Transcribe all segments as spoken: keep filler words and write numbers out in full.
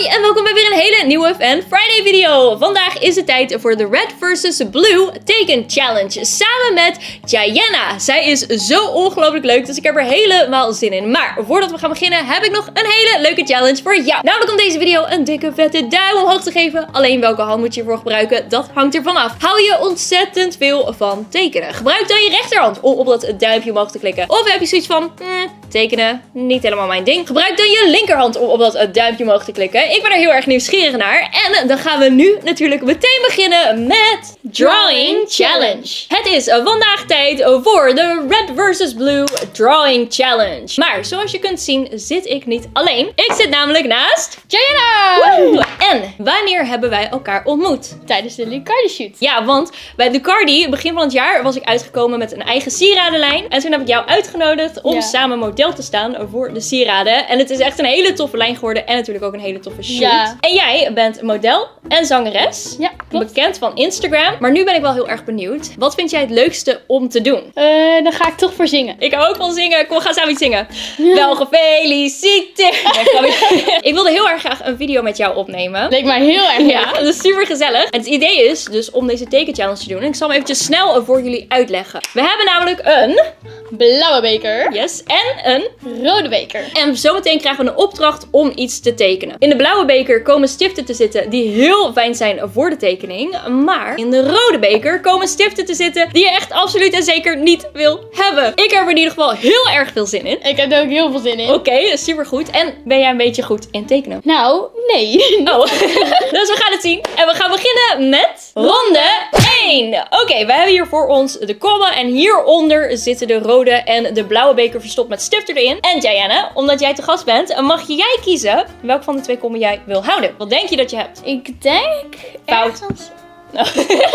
Hoi en welkom bij weer een hele nieuwe Fan Friday video. Vandaag is het tijd voor de Red versus. Blue Teken Challenge samen met Diana. Zij is zo ongelooflijk leuk, dus ik heb er helemaal zin in. Maar voordat we gaan beginnen heb ik nog een hele leuke challenge voor jou. Namelijk om deze video een dikke vette duim omhoog te geven. Alleen welke hand moet je hiervoor gebruiken, dat hangt ervan af. Hou je ontzettend veel van tekenen? Gebruik dan je rechterhand om op dat duimpje omhoog te klikken. Of heb je zoiets van, hmm, tekenen, niet helemaal mijn ding. Gebruik dan je linkerhand om op dat duimpje omhoog te klikken. Ik ben er heel erg nieuwsgierig naar. En dan gaan we nu natuurlijk meteen beginnen met Drawing Challenge. Het is vandaag tijd voor de Red versus. Blue Drawing Challenge. Maar zoals je kunt zien zit ik niet alleen. Ik zit namelijk naast Diana! Woe! En wanneer hebben wij elkaar ontmoet? Tijdens de Lucardi shoot. Ja, want bij Lucardi, begin van het jaar, was ik uitgekomen met een eigen sieradenlijn. En toen heb ik jou uitgenodigd om Ja. samen model te staan voor de sieraden. En het is echt een hele toffe lijn geworden en natuurlijk ook een hele toffe shoot. Ja. En jij bent model en zangeres. Ja, klopt. Bekend van Instagram. Maar nu ben ik wel heel erg benieuwd. Wat vind jij het leukste om te doen? Uh, dan ga ik toch voor zingen. Ik hou ook van zingen. Kom, we gaan samen iets zingen. Ja. Wel gefeliciteerd. Nee, ik wilde heel erg graag een video met jou opnemen. Leek mij heel erg leuk. Ja, dat is super gezellig. En het idee is dus om deze tekenchallenge te doen. En ik zal hem eventjes snel voor jullie uitleggen. We hebben namelijk een blauwe beker. Yes. En een rode beker. En zometeen krijgen we een opdracht om iets te tekenen. In de blauwe beker komen stiften te zitten die heel fijn zijn voor de tekening. Maar in de rode beker komen stiften te zitten die je echt absoluut en zeker niet wil hebben. Ik heb er in ieder geval heel erg veel zin in. Ik heb er ook heel veel zin in. Oké, okay, super goed. En ben jij een beetje goed in tekenen? Nou, nee. Oh, dus we gaan het zien. En we gaan beginnen met ronde één. Oké, okay, we hebben hier voor ons de komma. En hieronder zitten de rode en de blauwe beker verstopt met stiften erin. En Diana, omdat jij te gast bent, mag jij kiezen welke van de twee kommen jij wil houden. Wat denk je dat je hebt? Ik denk Fout. ergens... No.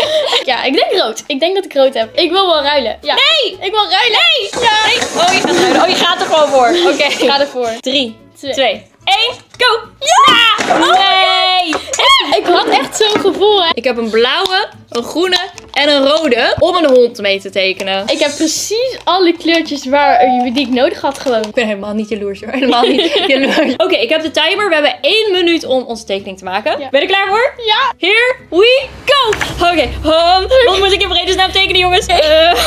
Ja, ik denk rood. Ik denk dat ik rood heb. Ik wil wel ruilen. Ja. Nee! Ik wil ruilen. Nee! Ja. Nee. Oh, je gaat ruilen. Oh, je gaat er gewoon voor. Oké. Okay. Ik ga ervoor. Drie, Twee, twee één, go! Ja! Oh, nee! Ik had echt zo'n gevoel, hè. Ik heb een blauwe, een groene en een rode om een hond mee te tekenen. Ik heb precies alle kleurtjes waar, die ik nodig had gewoon. Ik ben helemaal niet jaloers hoor. Helemaal niet jaloers. Oké, okay, ik heb de timer. We hebben één minuut om onze tekening te maken. Ja. Ben je er klaar voor? Ja. Here we go! Oké, okay, um, wat moet ik in vredesnaam tekenen, jongens? Uh,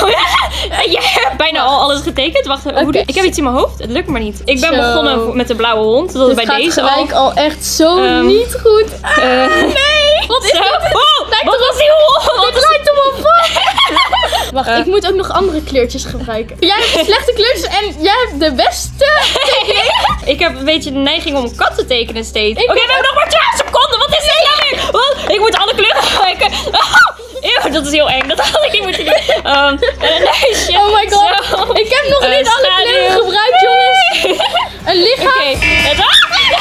Jij hebt bijna al alles getekend. Wacht, okay. hoe, ik heb iets in mijn hoofd. Het lukt maar niet. Ik ben Zo. begonnen met de blauwe hond. Dat is bij deze al. Het al echt zo um, niet goed. Uh, nee! Wat is zo? dit? Oh, wat was die hond? Dit lijkt op een vak. Wacht, uh. ik moet ook nog andere kleurtjes gebruiken. Jij hebt de slechte kleurtjes en jij hebt de beste tekening. Ik heb een beetje de neiging om kat te tekenen steeds. Oké, okay, we hebben nog maar twaalf seconden. Wat is dit nou weer? Wat? Ik moet alle kleuren gebruiken. Oh, eeuw, dat is heel eng. Dat had ik niet moeten doen. Um, een lijstje. Oh my god. Zo. Ik heb nog uh, niet alle kleuren gebruikt, jongens. Een lichaam. Oké. Okay.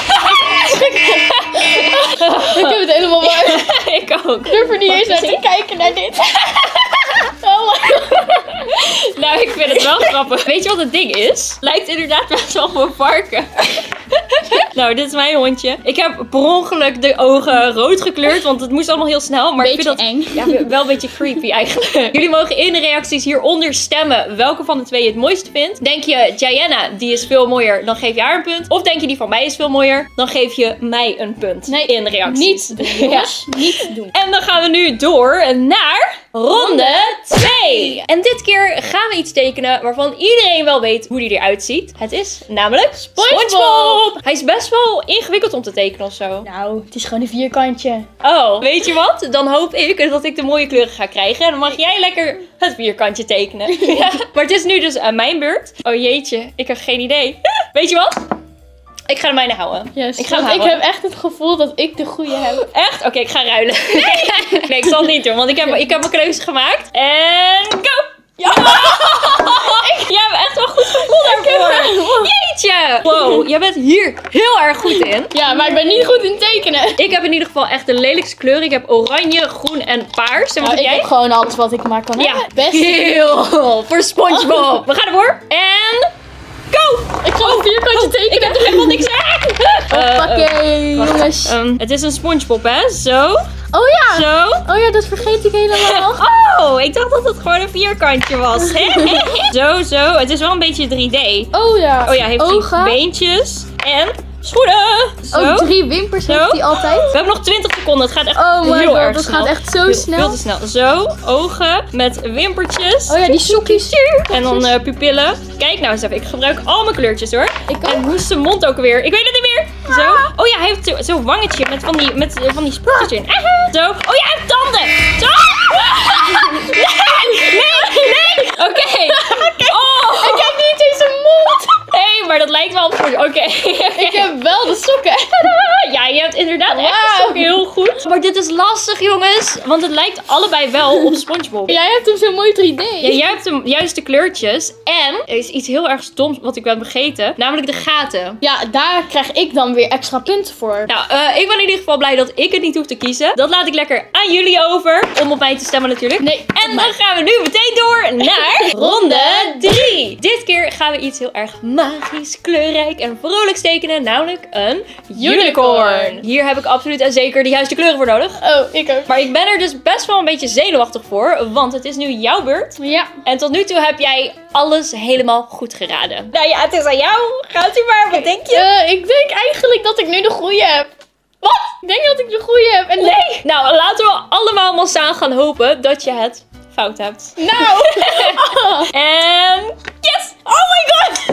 Ik heb het helemaal warm. Ik ook. Ik durf er niet eens naar te kijken naar dit. Oh my god. Nou, ik vind het wel grappig. Weet je wat het ding is? Lijkt inderdaad best wel op een varken. Nou, dit is mijn hondje. Ik heb per ongeluk de ogen rood gekleurd, want het moest allemaal heel snel. Maar beetje ik vind dat eng. Ja, wel een beetje creepy eigenlijk. Jullie mogen in de reacties hieronder stemmen welke van de twee je het mooiste vindt. Denk je, Diana, die is veel mooier, dan geef je haar een punt. Of denk je, die van mij is veel mooier, dan geef je mij een punt. Nee, in de reacties. Niet doen, jongens. Ja. Niet doen. En dan gaan we nu door naar ronde twee. En dit keer gaan we iets tekenen waarvan iedereen wel weet hoe die eruit ziet. Het is namelijk SpongeBob. SpongeBob. Hij is best wel ingewikkeld om te tekenen of zo. Nou, het is gewoon een vierkantje. Oh, weet je wat? Dan hoop ik dat ik de mooie kleuren ga krijgen. En dan mag jij lekker het vierkantje tekenen. Ja. Maar het is nu dus aan mijn beurt. Oh jeetje, ik heb geen idee. Weet je wat? Ik ga de mijne houden. Yes, ik ga want houden. ik heb echt het gevoel dat ik de goede heb. Echt? Oké, okay, ik ga ruilen. Nee. Nee, ik zal het niet doen, want ik heb, ik heb mijn keuze gemaakt. En go! Ja! Jij hebt echt wel goed gevoel daarvoor. Jeetje! Wow, jij bent hier heel erg goed in. Ja, maar ik ben niet goed in tekenen. Ik heb in ieder geval echt de lelijkste kleuren. Ik heb oranje, groen en paars. En wat nou, heb ik jij? heb gewoon alles wat ik maar kan ja, hebben. Best. Heel voor SpongeBob. Oh. We gaan ervoor. En go! Ik ga een vierkantje oh, tekenen. Ik heb toch helemaal niks aan. Hoppakee, uh, uh, jongens. Um, het is een SpongeBob, hè? Zo. Oh ja. Zo. Oh ja, dat vergeet ik helemaal. Oh, ik dacht dat het gewoon een vierkantje was. Zo, zo. Het is wel een beetje drie D. Oh ja. Oh ja, heeft Ogen. hij beentjes. En Schoenen. Zo. Oh, drie wimpers Zo. heeft hij altijd. We hebben nog twintig seconden. Het gaat echt Oh my heel god, erg dat snel. gaat echt zo Heel- snel. Veel te snel. Zo, ogen met wimpertjes. Oh ja, die sokjes. En dan uh, pupillen. Kijk nou eens even. Ik gebruik al mijn kleurtjes hoor. Ik ook. En hoe is zijn mond ook weer? Ik weet het niet meer. Zo. Oh ja, hij heeft zo- zo'n wangetje met van die, met, uh, van die sproetjes in. Zo. Oh ja, hij heeft tanden. Zo. Nee, nee, nee. Oké. Oh. Ik heb niet eens een mond. Hé, maar dat lijkt wel op voor. Oké. Ik heb wel de sokken. Ja, je hebt inderdaad echt Wauw. ook heel goed. Maar dit is lastig, jongens. Want het lijkt allebei wel op SpongeBob. Jij hebt hem zo'n mooi drie D. Ja, jij hebt de juiste kleurtjes. En er is iets heel erg stoms wat ik ben vergeten. Namelijk de gaten. Ja, daar krijg ik dan weer extra punten voor. Nou, uh, ik ben in ieder geval blij dat ik het niet hoef te kiezen. Dat laat ik lekker aan jullie over. Om op mij te stemmen natuurlijk. Nee, En dan gaan we nu meteen door naar ronde drie. Dit keer gaan we iets heel erg magisch, kleurrijk en vrolijks tekenen. Namelijk een unicorn. Hier heb ik absoluut en zeker de juiste kleuren voor nodig. Oh, ik ook. Maar ik ben er dus best wel een beetje zenuwachtig voor. Want het is nu jouw beurt. Ja. En tot nu toe heb jij alles helemaal goed geraden. Nou ja, het is aan jou. Gaat u maar. Wat denk je? Eh, ik denk eigenlijk dat ik nu de goede heb. Wat? Ik denk dat ik de goede heb. En Nee. Nou, laten we allemaal maar samen gaan hopen dat je het fout hebt. Nou. En yes! Oh my god!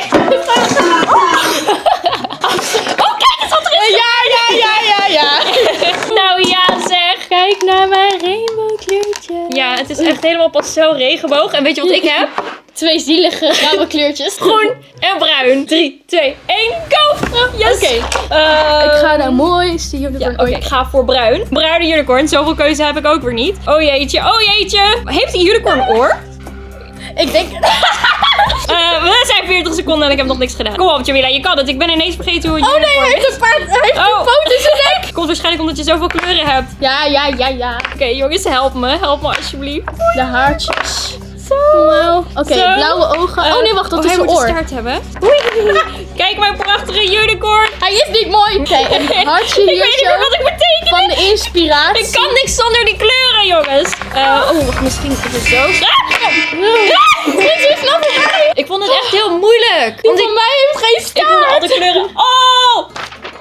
Oh, kijk eens wat er is! Ja, ja, ja, ja, ja. Nou ja, zeg! Kijk naar mijn rainbowkleurtje. Ja, het is echt helemaal pas zo regenboog. En weet je wat ik heb? Twee zielige grauwe kleurtjes. Groen en bruin. drie, twee, één, go! Yes! Oké. Eh, Ik ga naar mooiste Ja, unicorn oké, ooit. ik ga voor bruin. Bruine unicorn, zoveel keuze heb ik ook weer niet. Oh jeetje, oh jeetje. Heeft die unicorn een oor? Ik denk... Uh, we zijn veertig seconden en ik heb nog niks gedaan. Kom op, Jamila, je kan het. Ik ben ineens vergeten hoe een Oh nee, unicorn hij heeft is. een paard. Hij heeft Oh. een poot in zijn nek. Komt waarschijnlijk omdat je zoveel kleuren hebt. Ja, ja, ja, ja. Oké, jongens, help me. Help me alsjeblieft. De haartjes. Zo. Wow. Oké, Zo. blauwe ogen. Uh, oh nee, wacht, dat oh, is hij zijn moet oor. een staart hebben. Oei. Kijk, mijn prachtige unicorn. Hij is niet mooi. Oké, een hartje Ik hier weet niet meer wat zo. ik moet tekenen. Van de inspiratie. Ik kan niks zonder die kleuren, jongens. Uh, oh, wacht, misschien is het zo. Ah! Dit is nog voorbij. Ik vond het echt heel moeilijk. Die Want ik, van mij heeft geen ik wilde al staart. de kleuren. Oh!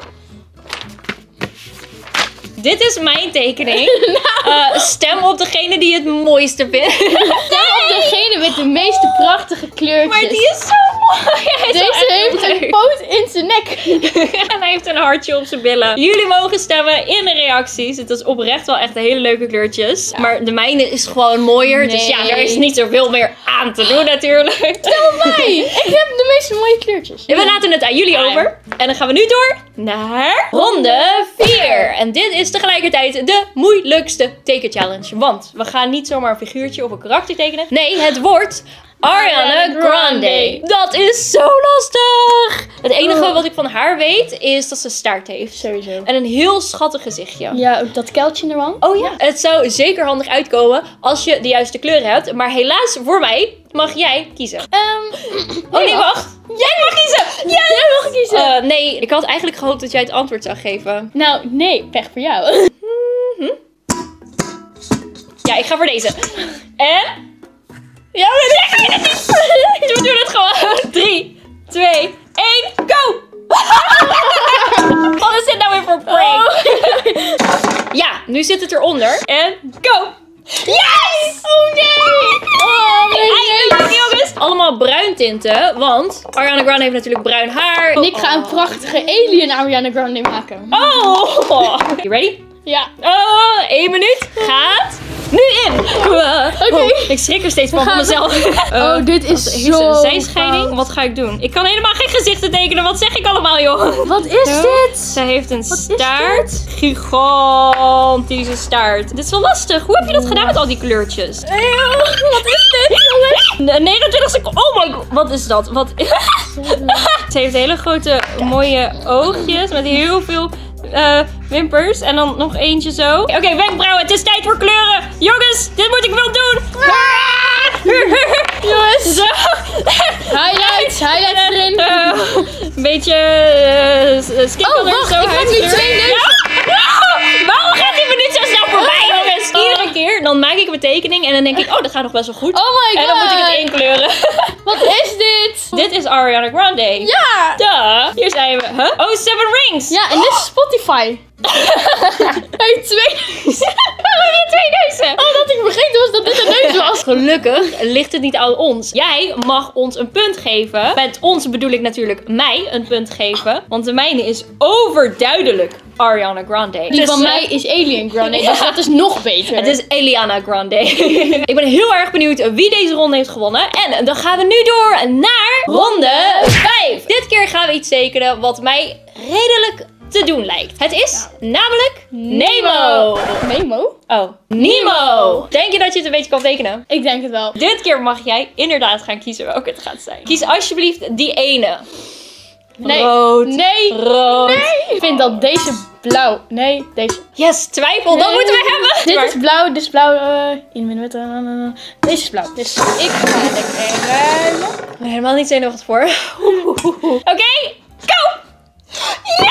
Dit is mijn tekening. Uh, stem op degene die het mooiste vindt. Stem op degene met de meeste prachtige kleurtjes. Maar die is zo mooi. Hij is wel Deze echt heeft leuk. een poot in zijn nek. En hij heeft een hartje op zijn billen. Jullie mogen stemmen in de reacties. Het is oprecht wel echt hele leuke kleurtjes. Maar de mijne is gewoon mooier. Dus ja, Nee. er is niet zoveel meer aan te doen natuurlijk. Stel mij. Ik heb de meeste mooie kleurtjes. En we laten het aan jullie over. En dan gaan we nu door naar ronde vier. En dit is tegelijkertijd de moeilijkste tekenchallenge. Want we gaan niet zomaar een figuurtje of een karakter tekenen. Nee, het wordt Ariana Grande. Dat is zo lastig. Het enige Oh. wat ik van haar weet is dat ze staart heeft. Sowieso. En een heel schattig gezichtje. Ja, ook dat kuiltje ervan. Oh ja, het zou zeker handig uitkomen als je de juiste kleuren hebt. Maar helaas voor mij mag jij kiezen. Ehm Oh nee, wacht. Jij mag kiezen. Jij mag kiezen. Eh, nee, ik had eigenlijk gehoopt dat jij het antwoord zou geven. Nou, nee, pech voor jou. Ja, ik ga voor deze. En? Ja, maar nee, ik weet het niet. We doen het gewoon. drie, twee, één, go! Wat is dit nou weer voor prank? Ja, nu zit het eronder. En go! Yes! Oh nee! Oh, nee, Eindelijk, jongens! Allemaal bruin tinten, want Ariana Grande heeft natuurlijk bruin haar. En ik ga een prachtige alien Ariana Grande maken. Oh! You ready? Ja. Oh, één minuut gaat nu in. Oké. Oké. Ik schrik er steeds van van gaan- mezelf. Oh, dit is Heeft ze zo een zijscheiding? fout. Wat ga ik doen? Ik kan helemaal geen gezichten tekenen. Wat zeg ik allemaal, joh? Wat is Zo. dit? Ze heeft een is staart. Gigantische staart. Dit is wel lastig. Hoe heb je dat gedaan met al die kleurtjes? Wat is dit, jongens? negenentwintig seconden. Oh my god. Wat is dat? Wat? Ze heeft hele grote mooie oogjes met heel veel uh, wimpers. En dan nog eentje zo. Oké, okay, wenkbrauwen. Het is tijd voor kleuren. Jongens, dit moet ik wel doen. Jongens. Zo. Highlights, highlights erin. Uh, een beetje uh, skin Oh, color wacht, zo. ik heb nu huidskleur. twee neuzen. Ja. Waarom gaat die minuut zo snel voorbij, jongens? Iedere keer dan maak ik mijn tekening en dan denk ik, oh, dat gaat nog best wel goed. Oh my god. En dan moet ik het inkleuren. Wat is dit? Dit is Ariana Grande. Ja. Duh. Hier zijn we. Huh? Oh, Seven Rings. Ja, en dit is Spotify. Hij heeft twee neuzen. Waarom heb je twee neuzen? Oh, dat ik vergeten was dat dit een neus was. Gelukkig ligt het niet aan ons. Jij mag ons een punt geven. Met ons bedoel ik natuurlijk mij een punt geven. Want de mijne is overduidelijk Ariana Grande. Die Dus, van uh, mij is Alien Grande, dus dat is nog beter. Het is Eliana Grande. Ik ben heel erg benieuwd wie deze ronde heeft gewonnen. En dan gaan we nu door naar ronde vijf. Dit keer gaan we iets tekenen wat mij redelijk te doen lijkt. Het is namelijk Nemo. Nemo? Oh, Nemo. Denk je dat je het een beetje kan tekenen? Ik denk het wel. Dit keer mag jij inderdaad gaan kiezen welke het gaat zijn. Kies alsjeblieft die ene. Nee. Rood. Nee. Rood. Nee. Ik vind dat deze blauw. Nee, deze. Yes, twijfel. Dat Nee. moeten we hebben. Dit Maar- is blauw, dit is blauw. Uh, in mijn witte. uh, uh, uh. Deze is blauw. Dus ik ga lekker ruilen. Ik ben helemaal niet zenuwachtig voor. Oké, go! Ja!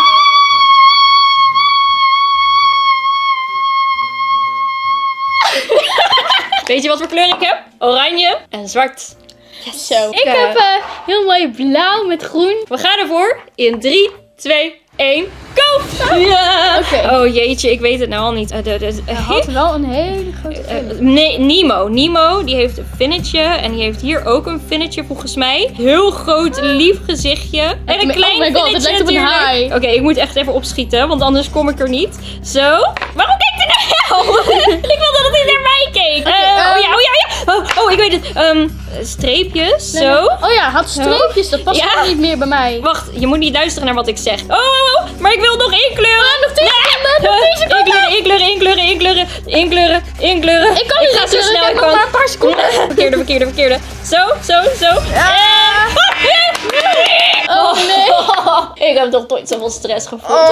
Weet je wat voor kleur ik heb? Oranje en zwart. Yes. Zo. Ik heb uh, heel mooi blauw met groen. We gaan ervoor in drie, twee, één, go! Ja! Oké. Oh jeetje, ik weet het nou al niet. Uh, de, de, de- Hij had wel een hele grote Uh, film. nee, Nemo. Nemo, die heeft een vinnetje. En die heeft hier ook een vinnetje volgens mij. Heel groot, lief gezichtje. En een Oh klein my god, het vinnetje lijkt op een natuurlijk. haai. Oké, ik moet echt even opschieten, want anders kom ik er niet. Zo. Waarom kijkt hij naar jou? Ik wilde dat hij naar mij keek. Oké, Eh, ehm. oh ja, oh ja, oh ja. Oh, oh ik weet het. Ehm, streepjes, Nee, zo. nee. Oh ja, had streepjes. Dat past Ja. gewoon niet meer bij mij. Wacht, je moet niet luisteren naar wat ik zeg. Oh, oh, oh, maar ik wil nog inkleuren. Ah, nog tien seconden, nog tien seconden. Inkleuren, inkleuren, inkleuren, inkleuren, inkleuren. Ik kan niet ga zo inkleuren, snel ik heb ik nog kan. maar een paar seconden. Verkeerde, verkeerde, verkeerde. Zo, zo, zo. En... Oh nee. Ik heb toch nooit zoveel stress gevoeld.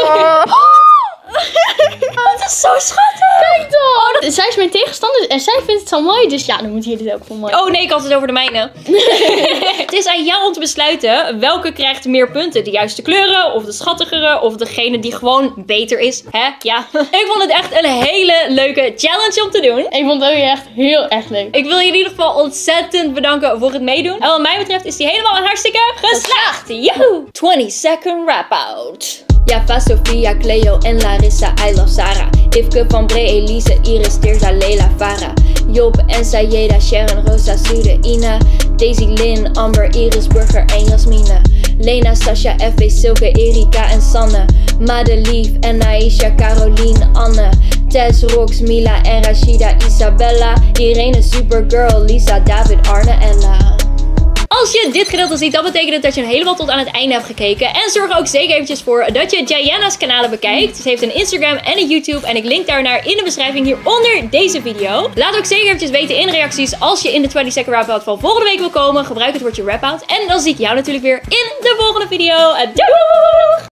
Het is zo schattig. Kijk dan. Oh, zij is mijn tegenstander en zij vindt het zo mooi. Dus ja, dan moet hier dit ook wel mooi. Oh nee, ik had het over de mijne. Het is aan jou om te besluiten welke krijgt meer punten. De juiste kleuren of de schattigere of degene die gewoon beter is. Hè? Ja. Ik vond het echt een hele leuke challenge om te doen. Ik vond het ook echt heel erg leuk. Ik wil je in ieder geval ontzettend bedanken voor het meedoen. En wat mij betreft is die helemaal hartstikke geslaagd. Yahoo! twinty second wrap out. Java, Sofia, Cleo en Larissa, I love Sarah. Ifke van Bree, Elise, Iris, Tirza, Leila, Farah. Job en Sayeda, Sharon, Rosa, Sude, Ina. Daisy, Lynn, Amber, Iris, Burger en Jasmine. Lena, Sasha, F B, Silke, Erika en Sanne. Madelief en Aisha, Caroline, Anne. Tess, Rox, Mila en Rashida, Isabella. Irene, Supergirl, Lisa, David, Arne, Ella. Als je dit gedeelte ziet, dan betekent het dat je hem helemaal tot aan het einde hebt gekeken. En zorg er ook zeker eventjes voor dat je Jayana's kanalen bekijkt. Ze heeft een Instagram en een YouTube en ik link daarnaar in de beschrijving hieronder deze video. Laat ook zeker eventjes weten in reacties als je in de twinty second wrap out van volgende week wil komen. Gebruik het woordje wrap out. En dan zie ik jou natuurlijk weer in de volgende video. Doei!